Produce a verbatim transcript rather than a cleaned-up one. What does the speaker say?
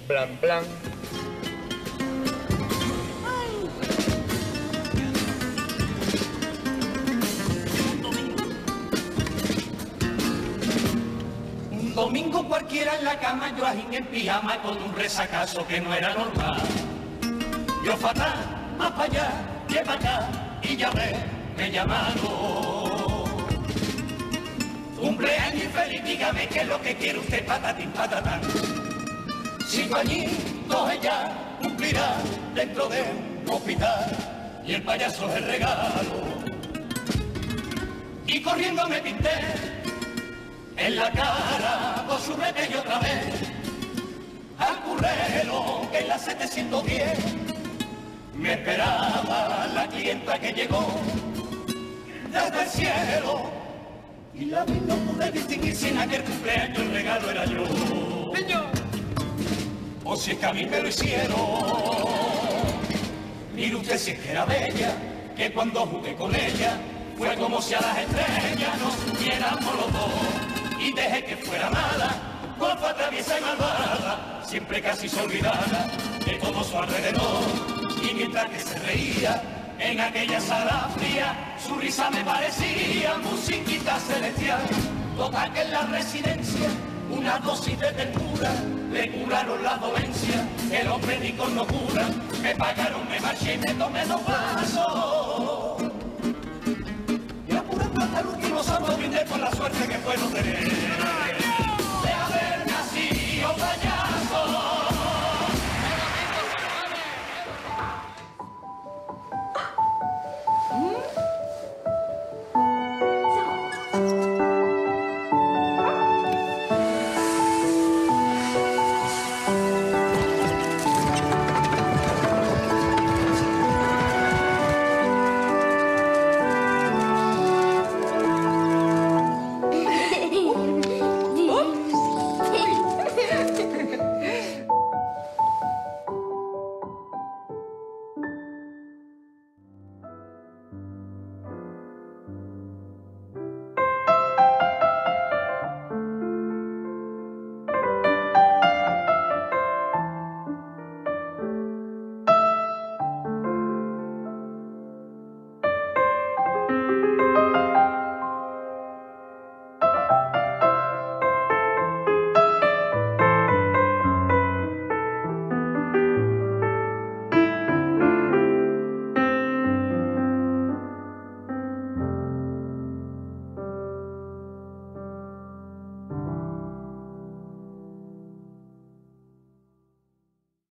Plan, plan. Un domingo cualquiera en la cama, yo ajín en pijama con un resacazo que no era normal. Yo fatal, más para allá, que para acá, y ya ves, me llamaron. Cumpleaños infeliz, dígame qué es lo que quiere usted, patatín, patatán. Cinco añitos ella cumplirá dentro de un hospital y el payaso es el regalo. Y corriendo me pinté en la cara por su y otra vez al currero que en la setecientos diez me esperaba la clienta que llegó desde el cielo. Y la vi no pude distinguir si en aquel cumpleaños el regalo era yo. ¡Niño! O si es que a mí me lo hicieron. Mire usted si es que era bella, que cuando jugué con ella fue como si a las estrellas nos uniéramos los dos. Y dejé que fuera mala, golfa traviesa y malvada, siempre casi se olvidara de todo su alrededor. Y mientras que se reía en aquella sala fría, su risa me parecía musiquita celestial. Total que en la residencia una dosis de ternura le curaron la dolencia que los médicos no curan. Me pagaron, me marché y me tomé dos vasos. Y apurando hasta el último santo brindé por la